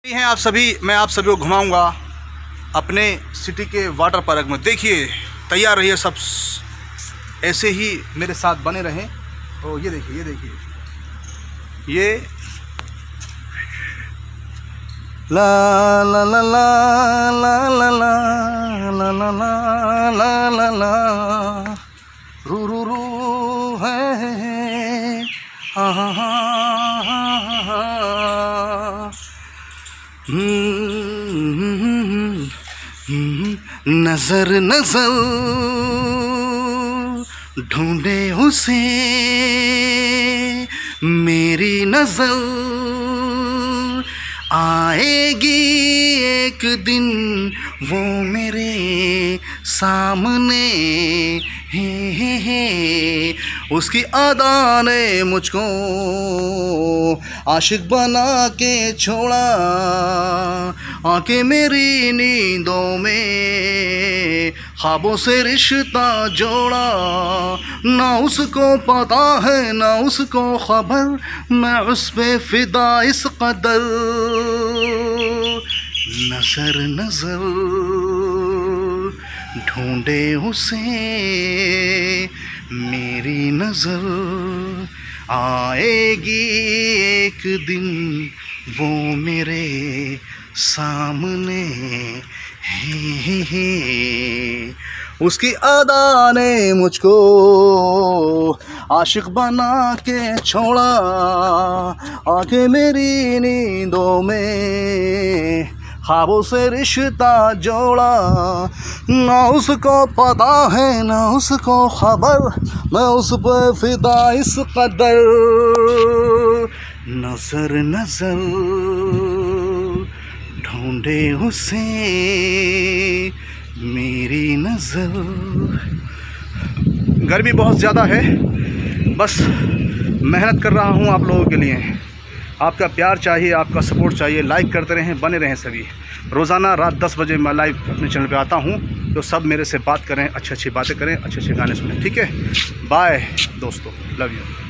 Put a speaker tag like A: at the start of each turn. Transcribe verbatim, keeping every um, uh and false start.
A: हैं आप सभी, मैं आप सभी को घुमाऊंगा अपने सिटी के वाटर पार्क में। देखिए, तैयार रहिए सब, ऐसे ही मेरे साथ बने रहें। तो ये देखिए ये देखिए ये ला ला ला ला ला ला ला ला ला ला ला ला रू रू रू है हा हा हा। नजर नजर ढूंढे उसे मेरी नजर, आएगी एक दिन वो मेरे सामने। हे हे हे उसकी अदा ने मुझको आशिक बना के छोड़ा, आके मेरी नींदों में ख्वाबों से रिश्ता जोड़ा। ना उसको पता है ना उसको खबर, मैं उस पे फिदा इस कदर। नजर नजर ढूंढे उसे मेरी नजर, आएगी एक दिन वो मेरे सामने। हे हे हे उसकी अदा ने मुझको आशिक बना के छोड़ा, आके मेरी नींदों में ख्वाबों से रिश्ता जोड़ा। ना उसको पता है ना उसको खबर, मैं उस पर फिदा इस कदर। नजर नजर ढूंढे उसे मेरी नजर। गर्मी बहुत ज़्यादा है, बस मेहनत कर रहा हूँ आप लोगों के लिए। आपका प्यार चाहिए, आपका सपोर्ट चाहिए। लाइक करते रहें, बने रहें सभी। रोज़ाना रात दस बजे मैं लाइव अपने चैनल पे आता हूँ, तो सब मेरे से बात करें, अच्छी अच्छी बातें करें, अच्छे अच्छे गाने सुनें। ठीक है, बाय दोस्तों, लव यू।